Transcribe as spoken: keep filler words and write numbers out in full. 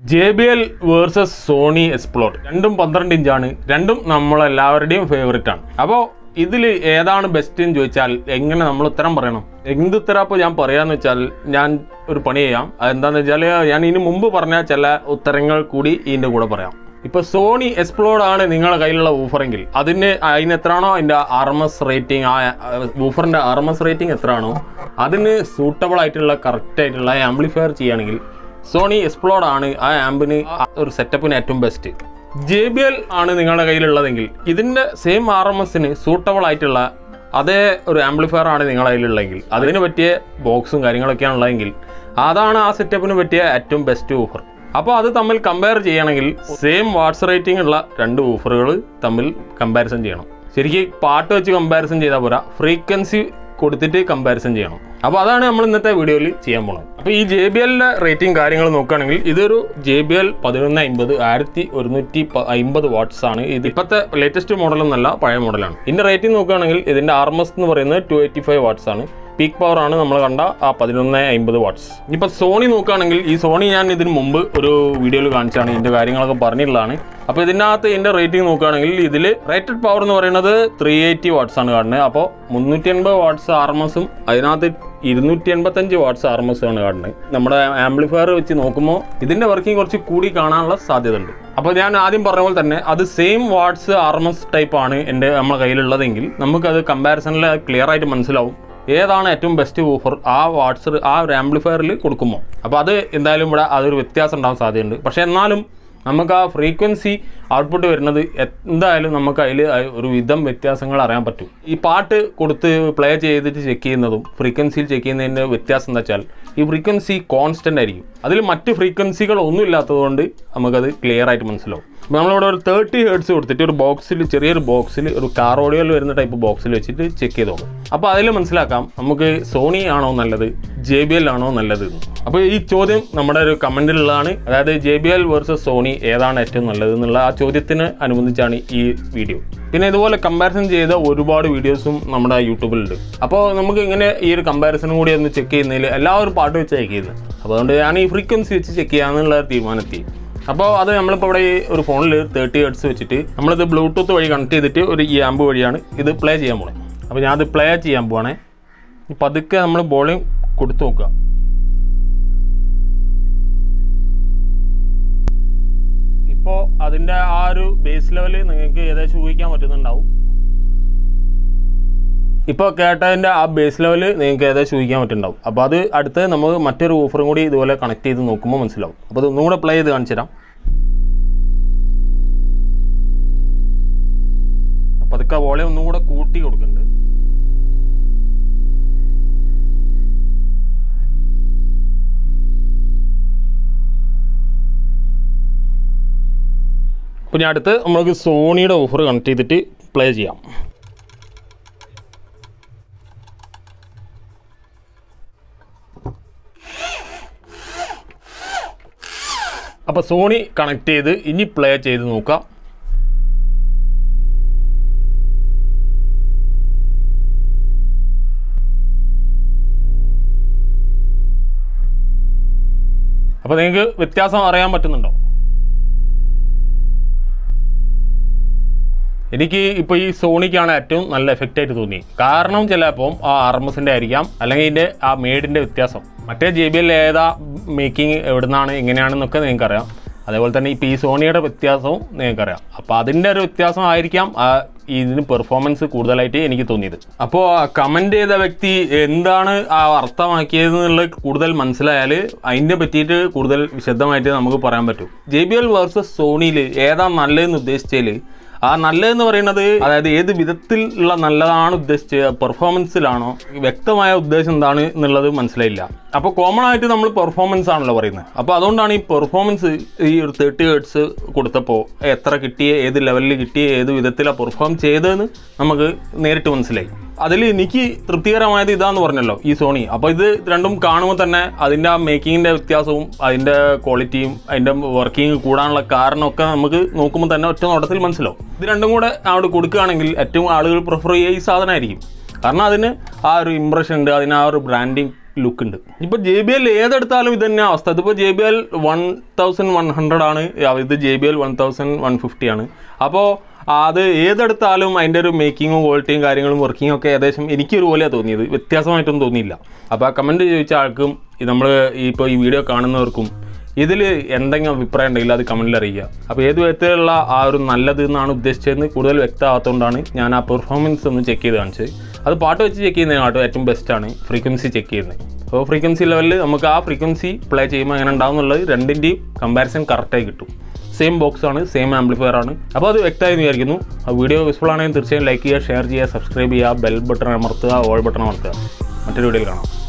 J B L versus Sony Explode. രണ്ടും പന്ത്രണ്ട് ഇഞ്ചാണ്. രണ്ടും നമ്മളെല്ലാവരുടെയും ഫേവറേറ്റ് ആണ്. അപ്പോൾ ഇതിൽ ഏതാണ് ബെസ്റ്റ് എന്ന് ചോദിച്ചാൽ എങ്ങനെ നമ്മൾ ഉത്തരം പറയണം? എന്ത് ഉത്തരം അപ്പോൾ ഞാൻ പറയാമെന്ന് വെച്ചാൽ ഞാൻ ഒരു പണി ചെയ്യാം. അതെന്താണെന്ന് വെച്ചാൽ ഞാൻ ഇതിന് മുമ്പ് പറഞ്ഞ ചില ഉത്തരങ്ങൾ കൂടി ഇതിൻ്റെ കൂടെ പറയാം. ഇപ്പോൾ സോണി എക്സ്പ്ലോഡ് ആണ് നിങ്ങളുടെ കയ്യിലുള്ള ഊഫറെങ്കിൽ അതിന് അതിന് എത്രയാണോ അതിൻ്റെ ആർ എം എസ് റേറ്റിംഗ്, ആ ഊഫറിൻ്റെ ആർ എം എസ് റേറ്റിംഗ് എത്രയാണോ അതിന് സൂട്ടബിൾ ആയിട്ടുള്ള കറക്റ്റ് ആയിട്ടുള്ള ആംപ്ലിഫയർ ചെയ്യുകയാണെങ്കിൽ സോണി എക്സ്പ്ലോഡ് ആണ് ആ ആംപിന് ഒരു സെറ്റപ്പിന് ഏറ്റവും ബെസ്റ്റ്. ജെ ബി എൽ ആണ് നിങ്ങളുടെ കയ്യിലുള്ളതെങ്കിൽ ഇതിൻ്റെ സെയിം ആർ എം എസിന് സൂട്ടബിൾ ആയിട്ടുള്ള അതേ ഒരു ആംപ്ലിഫയർ ആണ് നിങ്ങളുടെ കയ്യിലുള്ളതെങ്കിൽ അതിന് പറ്റിയ ബോക്സും കാര്യങ്ങളൊക്കെയാണ് ഉള്ളതെങ്കിൽ അതാണ് ആ സെറ്റപ്പിന് പറ്റിയ ഏറ്റവും ബെസ്റ്റ് ഊഫർ. അപ്പോൾ അത് തമ്മിൽ കമ്പയർ ചെയ്യണമെങ്കിൽ സെയിം വാട്ട്സ് റേറ്റിംഗ് ഉള്ള രണ്ട് ഊഫറുകൾ തമ്മിൽ കമ്പാരിസൺ ചെയ്യണം. ശരിക്കും പാട്ട് വെച്ച് കമ്പാരിസൺ ചെയ്താൽ പോരാ, ഫ്രീക്വൻസി കൊടുത്തിട്ട് കമ്പാരിസൺ ചെയ്യണം. അപ്പോൾ അതാണ് നമ്മൾ ഇന്നത്തെ വീഡിയോയിൽ ചെയ്യാൻ പോകുന്നത്. അപ്പോൾ ഈ ജെ ബി എല്ലിൻ്റെ റേറ്റിംഗ് കാര്യങ്ങൾ നോക്കുകയാണെങ്കിൽ ഇതൊരു ജെ ബി എൽ പതിനൊന്ന് അമ്പത് ആയിരത്തി ഒരുന്നൂറ്റി അമ്പത് വാട്ട്സ് ആണ്. ഇത് ഇപ്പോഴത്തെ ലേറ്റസ്റ്റ് മോഡലൊന്നല്ല, പഴയ മോഡലാണ്. ഇതിൻ്റെ റേറ്റിംഗ് നോക്കുകയാണെങ്കിൽ ഇതിൻ്റെ ആർ എം എസ് എന്ന് പറയുന്നത് ടു എയ്റ്റി ഫൈവ് വാട്ട്സ് ആണ്. പീക്ക് പവർ ആണ് നമ്മൾ കണ്ട ആ പതിനൊന്ന് അമ്പത് വാട്ട്സ്. ഇപ്പോൾ സോണി നോക്കുകയാണെങ്കിൽ ഈ സോണി ഞാൻ ഇതിന് മുമ്പ് ഒരു വീഡിയോയിൽ കാണിച്ചാണ്, ഇതിൻ്റെ കാര്യങ്ങളൊക്കെ പറഞ്ഞിട്ടുള്ളതാണ്. അപ്പോൾ ഇതിനകത്ത് ഇതിൻ്റെ റേറ്റിംഗ് നോക്കുകയാണെങ്കിൽ ഇതിൽ റേറ്റഡ് പവർ എന്ന് പറയുന്നത് ത്രീ എയ്റ്റി വാട്ട്സ് ആണ് കാണുന്നത്. അപ്പോൾ മുന്നൂറ്റി എൺപത് വാട്ട്സ് ആർ എം എസും അതിനകത്ത് ഇരുന്നൂറ്റി എൺപത്തഞ്ച് വാട്ട്സ് ആർ എം എസും ആണ് കാണുന്നത്. നമ്മുടെ ആംപ്ലിഫയർ വെച്ച് നോക്കുമ്പോൾ ഇതിൻ്റെ വർക്കിംഗ് കുറച്ച് കൂടി കാണാനുള്ള സാധ്യത ഉണ്ട്. അപ്പോൾ ഞാൻ ആദ്യം പറഞ്ഞ പോലെ തന്നെ അത് same watts R M S type ആണ് എൻ്റെ നമ്മുടെ കയ്യിലുള്ളതെങ്കിൽ നമുക്കത് കമ്പാരിസണിൽ ക്ലിയർ ആയിട്ട് മനസ്സിലാവും ഏതാണ് ഏറ്റവും ബെസ്റ്റ് ഊഫർ ആ വാട്ട്സ് ആ ഒരു ആംപ്ലിഫയറിൽ കൊടുക്കുമ്പോൾ. അപ്പോൾ അത് എന്തായാലും ഇവിടെ അതൊരു വ്യത്യാസം ഉണ്ടാകാൻ സാധ്യതയുണ്ട്. പക്ഷേ എന്നാലും നമുക്ക് ആ ഫ്രീക്വൻസി ഔട്ട്പുട്ട് വരുന്നത് എന്തായാലും നമുക്ക് അതിൽ ഒരു വിധം വ്യത്യാസങ്ങൾ അറിയാൻ പറ്റും. ഈ പാട്ട് കൊടുത്ത് പ്ലേ ചെയ്തിട്ട് ചെക്ക് ചെയ്യുന്നതും ഫ്രീക്വൻസിയിൽ ചെക്ക് ചെയ്യുന്നതിൻ്റെ വ്യത്യാസം എന്താ വെച്ചാൽ ഈ ഫ്രീക്വൻസി കോൺസ്റ്റൻ്റ് ആയിരിക്കും. അതിൽ മറ്റ് ഫ്രീക്വൻസികൾ ഒന്നും ഇല്ലാത്തതുകൊണ്ട് നമുക്കത് ക്ലിയർ ആയിട്ട് മനസ്സിലാവും. അപ്പോൾ നമ്മളിവിടെ ഒരു തേർട്ടി ഹേർട്സ് കൊടുത്തിട്ട് ഒരു ബോക്സിൽ ചെറിയൊരു ബോക്സിൽ ഒരു കാർ ഓഡിയോയിൽ വരുന്ന ടൈപ്പ് ബോക്സിൽ വെച്ചിട്ട് ചെക്ക് ചെയ്ത് നോക്കും. അപ്പോൾ അതിൽ മനസ്സിലാക്കാം നമുക്ക് സോണി ആണോ നല്ലത് ജെ ബി എൽ ആണോ നല്ലത്. അപ്പോൾ ഈ ചോദ്യം നമ്മുടെ ഒരു കമൻറ്റിലുള്ളതാണ്. അതായത് J B L versus Sony ഏതാണ് ഏറ്റവും നല്ലത് എന്നുള്ള ആ ചോദ്യത്തിന് അനുബന്ധിച്ചാണ് ഈ വീഡിയോ. പിന്നെ ഇതുപോലെ കമ്പാരിസൺ ചെയ്ത ഒരുപാട് വീഡിയോസും നമ്മുടെ യൂട്യൂബിലുണ്ട്. അപ്പോൾ നമുക്ക് ഇങ്ങനെ ഈ ഒരു കമ്പാരിസൺ കൂടി ഒന്ന് ചെക്ക് ചെയ്യുന്നതിൽ എല്ലാവരും പാട്ട് വെച്ച് ചെക്ക് ചെയ്യുന്നത്. അപ്പോൾ അതുകൊണ്ട് ഞാൻ ഈ ഫ്രീക്വൻസി വെച്ച് ചെക്ക് ചെയ്യാമെന്നുള്ള തീരുമാനമെത്തി. അപ്പോൾ അത് നമ്മളിപ്പോൾ ഇവിടെ ഈ ഒരു ഫോണിൽ തേർട്ടി ഹെർട്സ് വെച്ചിട്ട് നമ്മളിത് ബ്ലൂടൂത്ത് വഴി കണക്ട് ചെയ്തിട്ട് ഒരു ഈ ആമ്പ് വഴിയാണ് ഇത് പ്ലേ ചെയ്യാൻ പോകുന്നത്. അപ്പോൾ ഞാനത് പ്ലേ ചെയ്യാൻ പോവാണേ. പതുക്കെ നമ്മൾ വോളിയം കൊടുത്തു നോക്കുക. ഇപ്പോൾ അതിൻ്റെ ആ ഒരു ബേസ് ലെവല് നിങ്ങൾക്ക് ഏകദേശം ഊഹിക്കാൻ പറ്റുന്നുണ്ടാവും. ഇപ്പോൾ കേട്ടതിൻ്റെ ആ ബേസ് ലെവല് നിങ്ങൾക്ക് ഏകദേശം ഊഹിക്കാൻ പറ്റുന്നുണ്ടാവും. അപ്പോൾ അത് അടുത്ത് നമുക്ക് മറ്റൊരു ഓഫറും കൂടി ഇതുപോലെ കണക്ട് ചെയ്ത് നോക്കുമ്പോൾ മനസ്സിലാവും. അപ്പോൾ അത് ഒന്നും കൂടെ പ്ലേ ചെയ്ത് കാണിച്ചു തരാം. അപ്പോൾ അതൊക്കെ വോളിയം ഒന്നും കൂടെ കൂട്ടി കൊടുക്കുന്നുണ്ട്. അപ്പോൾ ഞാൻ അടുത്ത് നമ്മൾക്ക് സോണിയുടെ ഓഫർ കണക്ട് ചെയ്തിട്ട് പ്ലേ ചെയ്യാം. അപ്പോൾ സോണി കണക്ട് ചെയ്ത് ഇനി പ്ലേ ചെയ്ത് നോക്കാം. അപ്പോൾ നിങ്ങൾക്ക് വ്യത്യാസം അറിയാൻ പറ്റുന്നുണ്ടോ? എനിക്ക് ഇപ്പോൾ ഈ സോണിക്കാണ് ഏറ്റവും നല്ല എഫക്റ്റ് ആയിട്ട് തോന്നി. കാരണം ചിലപ്പം ആ ആർ എം എസിൻ്റെ ആയിരിക്കാം, അല്ലെങ്കിൽ ഇതിൻ്റെ ആ മേഡിൻ്റെ വ്യത്യാസം. മറ്റേ ജെ ബി എൽ ഏതാ മേക്കിംഗ് എവിടെ നിന്നാണ് എങ്ങനെയാണെന്നൊക്കെ നിങ്ങൾക്കറിയാം. അതേപോലെ തന്നെ ഇപ്പോൾ ഈ സോണിയുടെ വ്യത്യാസവും നിങ്ങൾക്കറിയാം. അപ്പോൾ അതിൻ്റെ ഒരു വ്യത്യാസം ആയിരിക്കാം ആ ഇതിന് പെർഫോമൻസ് കൂടുതലായിട്ട് എനിക്ക് തോന്നിയത്. അപ്പോൾ കമൻറ്റ് ചെയ്ത വ്യക്തി എന്താണ് ആ അർത്ഥമാക്കിയതെന്നുള്ളത് കൂടുതൽ മനസ്സിലായാൽ അതിൻ്റെ പറ്റിയിട്ട് കൂടുതൽ വിശദമായിട്ട് നമുക്ക് പറയാൻ പറ്റും. ജെ ബി എൽ വേഴ്സസ് സോണിയിൽ ഏതാ നല്ലതെന്ന് ഉദ്ദേശിച്ചാൽ ആ നല്ലതെന്ന് പറയുന്നത് അതായത് ഏത് വിധത്തിലുള്ള നല്ലതാണ് ഉദ്ദേശിച്ചത്, പെർഫോമൻസിലാണോ, വ്യക്തമായ ഉദ്ദേശം എന്താണ് എന്നുള്ളത് മനസ്സിലായില്ല. അപ്പോൾ കോമൺ ആയിട്ട് നമ്മൾ പെർഫോമൻസ് ആണല്ലോ പറയുന്നത്. അപ്പോൾ അതുകൊണ്ടാണ് ഈ പെർഫോമൻസ് ഈ ഒരു തേർട്ടി ഹെർട്സ് കൊടുത്തപ്പോൾ എത്ര കിട്ടിയ, ഏത് ലെവലിൽ കിട്ടിയ, ഏത് വിധത്തിലാണ് പെർഫോം ചെയ്തതെന്ന് നമുക്ക് നേരിട്ട് മനസ്സിലായി. അതിൽ എനിക്ക് തൃപ്തികരമായത് ഇതാന്ന് പറഞ്ഞല്ലോ ഈ സോണി. അപ്പോൾ ഇത് രണ്ടും കാണുമ്പോൾ തന്നെ അതിൻ്റെ ആ മേക്കിങ്ങിൻ്റെ വ്യത്യാസവും അതിൻ്റെ ക്വാളിറ്റിയും അതിൻ്റെ വർക്കിംഗ് കൂടാനുള്ള കാരണമൊക്കെ നമുക്ക് നോക്കുമ്പോൾ തന്നെ ഒറ്റ നോട്ടത്തിൽ മനസ്സിലാവും. ഇത് രണ്ടും കൂടെ അവിടെ കൊടുക്കുകയാണെങ്കിൽ ഏറ്റവും ആളുകൾ പ്രിഫർ ചെയ്യുക ഈ സാധനമായിരിക്കും. കാരണം അതിന് ആ ഒരു ഇംപ്രഷൻ ഉണ്ട്, അതിന് ആ ഒരു ബ്രാൻഡിങ് ലുക്ക് ഉണ്ട്. ഇപ്പോൾ ജെ ബി എൽ ഏതെടുത്താലും ഇത് തന്നെ അവസ്ഥ. ഇതിപ്പോൾ J B L one thousand one hundred ആണ്, ഇത് J B L one thousand one fifty ആണ്. അപ്പോൾ അത് ഏതെടുത്താലും അതിൻ്റെ ഒരു മേക്കിങ്ങും ക്വാളിറ്റിയും കാര്യങ്ങളും വർക്കിങ്ങും ഒക്കെ ഏകദേശം എനിക്കൊരുപോലെയാണ് തോന്നിയത്, വ്യത്യാസമായിട്ടൊന്നും തോന്നിയില്ല. അപ്പോൾ ആ കമൻറ്റ് ചോദിച്ച ആൾക്കും നമ്മൾ ഇപ്പോൾ ഈ വീഡിയോ കാണുന്നവർക്കും ഇതിൽ എന്തെങ്കിലും അഭിപ്രായം ഉണ്ടെങ്കിൽ അത് കമൻറ്റിൽ അറിയിക്കുക. അപ്പോൾ ഏത് വിധത്തിലുള്ള ആ ഒരു നല്ലത് എന്നാണ് ഉദ്ദേശിച്ചതെന്ന് കൂടുതൽ വ്യക്തമാകാത്തതുകൊണ്ടാണ് ഞാൻ ആ പെർഫോമൻസ് ഒന്ന് ചെക്ക് ചെയ്ത് കാണിച്ചത്. അത് പാട്ട് വെച്ച് ചെക്ക് ചെയ്യുന്നതിനാട്ടോ ഏറ്റവും ബെസ്റ്റാണ് ഫ്രീക്വൻസി ചെക്ക് ചെയ്യുന്നത്. അപ്പോൾ ഫ്രീക്വൻസി ലെവലിൽ നമുക്ക് ആ ഫ്രീക്വൻസി പ്ലേ ചെയ്യുമ്പോൾ എങ്ങനെ ഉണ്ടാവും എന്നുള്ളത് രണ്ടിൻ്റെയും കമ്പാരിസൺ കറക്റ്റായി കിട്ടും. സെയിം ബോക്സ് ആണ്, സെയിം ആംപ്ലിഫയർ ആണ്. അപ്പോൾ അത് വ്യക്തമായി വിചാരിക്കുന്നു. ആ വീഡിയോ യൂസ്ഫുൾ ആണെങ്കിൽ തീർച്ചയായും ലൈക്ക് ചെയ്യുക, ഷെയർ ചെയ്യുക, സബ്സ്ക്രൈബ് ചെയ്യുക, ബെൽ ബട്ടൺ അമർത്തുക, ഓൾ ബട്ടൺ അമർത്തുക. മറ്റൊരു വീഡിയോയിൽ കാണാം.